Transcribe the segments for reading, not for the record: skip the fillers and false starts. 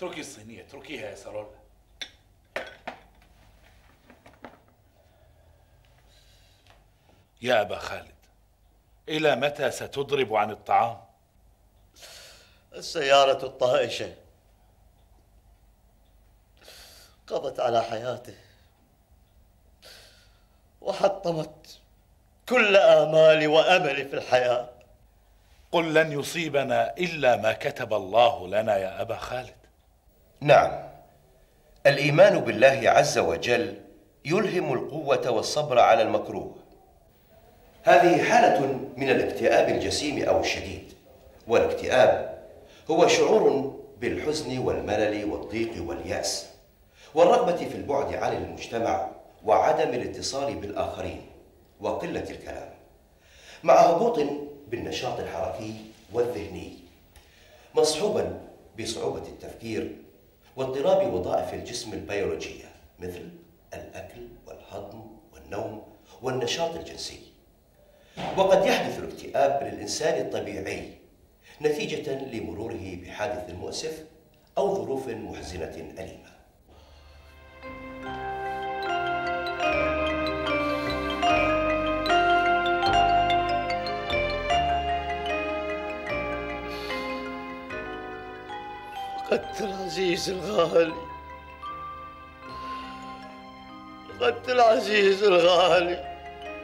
اتركي الصينية، اتركيها يا سارولا. يا أبا خالد، إلى متى ستضرب عن الطعام؟ السيارة الطائشة قضت على حياته وحطمت كل آمالي وأملي في الحياة. قل لن يصيبنا إلا ما كتب الله لنا يا أبا خالد. نعم، الإيمان بالله عز وجل يلهم القوة والصبر على المكروه. هذه حالة من الاكتئاب الجسيم أو الشديد، والاكتئاب هو شعور بالحزن والملل والضيق واليأس والرغبة في البعد عن المجتمع وعدم الاتصال بالآخرين وقلة الكلام، مع هبوط بالنشاط الحركي والذهني، مصحوبا بصعوبة التفكير واضطراب وظائف الجسم البيولوجية مثل الأكل والهضم والنوم والنشاط الجنسي. وقد يحدث الاكتئاب للإنسان الطبيعي نتيجة لمروره بحادث مؤسف أو ظروف محزنة أليمة. فقدت العزيز الغالي، فقدت العزيز الغالي.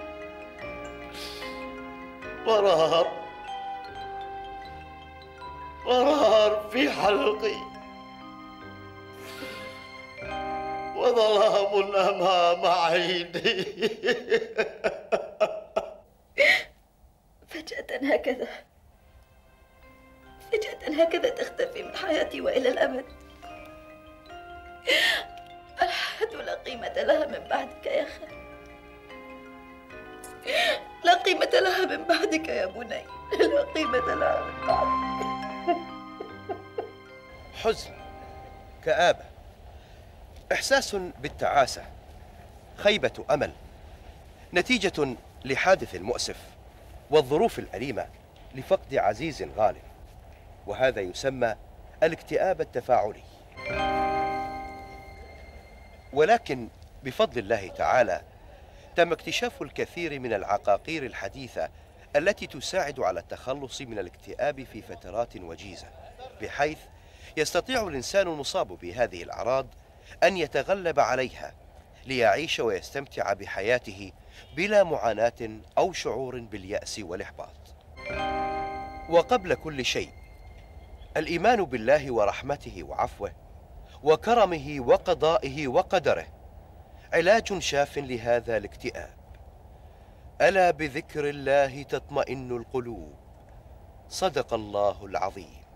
مرار في حلقي وظلام أمام عيني. فجأة هكذا تختفي من حياتي وإلى الأبد. الحياة لا قيمة لها من بعدك يا خالد، لا قيمة لها من بعدك يا بني، لا قيمة لها من بعدك. حزن، كآبة، إحساس بالتعاسة، خيبة أمل، نتيجة لحادث مؤسف والظروف الأليمة لفقد عزيز غالب، وهذا يسمى الاكتئاب التفاعلي. ولكن بفضل الله تعالى تم اكتشاف الكثير من العقاقير الحديثة التي تساعد على التخلص من الاكتئاب في فترات وجيزة، بحيث يستطيع الإنسان المصاب بهذه الأعراض أن يتغلب عليها ليعيش ويستمتع بحياته بلا معاناة أو شعور باليأس والإحباط. وقبل كل شيء، الإيمان بالله ورحمته وعفوه وكرمه وقضائه وقدره علاج شاف لهذا الاكتئاب. ألا بذكر الله تطمئن القلوب. صدق الله العظيم.